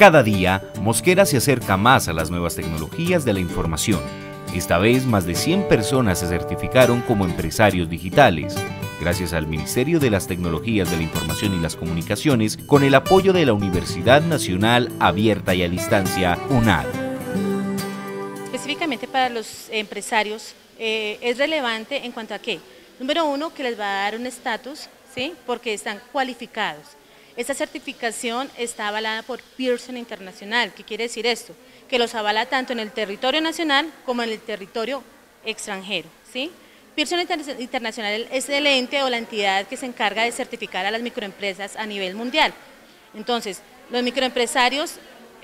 Cada día, Mosquera se acerca más a las nuevas tecnologías de la información. Esta vez, más de 100 personas se certificaron como empresarios digitales, gracias al Ministerio de las Tecnologías de la Información y las Comunicaciones, con el apoyo de la Universidad Nacional Abierta y a Distancia, UNAD. Específicamente para los empresarios, es relevante en cuanto a qué. Número uno, que les va a dar un estatus, ¿sí? Porque están cualificados. Esta certificación está avalada por Pearson Internacional. ¿Qué quiere decir esto? Que los avala tanto en el territorio nacional como en el territorio extranjero, ¿sí? Pearson Internacional es el ente o la entidad que se encarga de certificar a las microempresas a nivel mundial. Entonces, los microempresarios,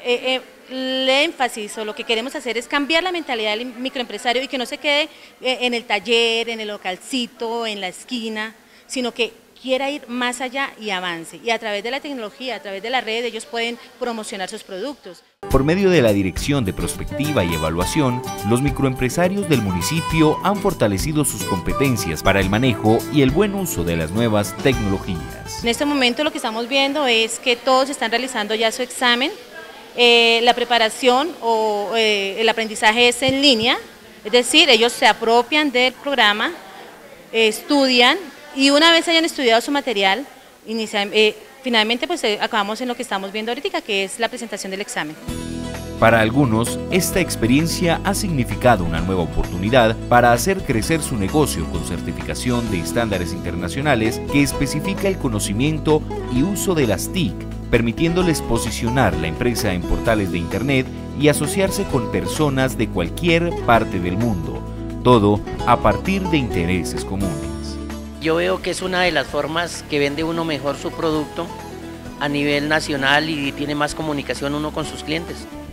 el énfasis o lo que queremos hacer es cambiar la mentalidad del microempresario y que no se quede en el taller, en el localcito, en la esquina, sino que quiera ir más allá y avance. Y a través de la tecnología, a través de la red, ellos pueden promocionar sus productos. Por medio de la Dirección de Prospectiva y Evaluación, los microempresarios del municipio han fortalecido sus competencias para el manejo y el buen uso de las nuevas tecnologías. En este momento lo que estamos viendo es que todos están realizando ya su examen. La preparación o el aprendizaje es en línea, es decir, ellos se apropian del programa, estudian y una vez hayan estudiado su material, finalmente pues acabamos en lo que estamos viendo ahorita, que es la presentación del examen. Para algunos, esta experiencia ha significado una nueva oportunidad para hacer crecer su negocio con certificación de estándares internacionales que especifica el conocimiento y uso de las TIC, permitiéndoles posicionar la empresa en portales de Internet y asociarse con personas de cualquier parte del mundo, todo a partir de intereses comunes. Yo veo que es una de las formas que vende uno mejor su producto a nivel nacional y tiene más comunicación uno con sus clientes.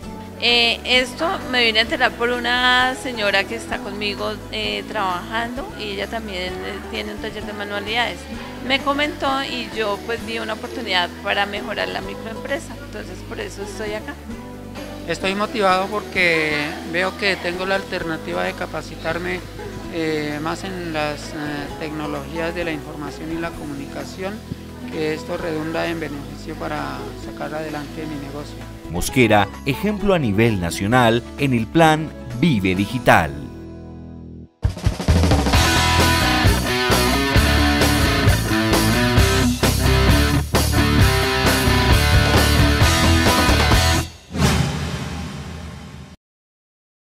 Esto me vine a enterar por una señora que está conmigo trabajando y ella también tiene un taller de manualidades. Me comentó y yo pues vi una oportunidad para mejorar la microempresa, entonces por eso estoy acá. Estoy motivado porque veo que tengo la alternativa de capacitarme más en las tecnologías de la información y la comunicación, que esto redunda en beneficio para sacar adelante mi negocio. Mosquera, ejemplo a nivel nacional en el plan Vive Digital.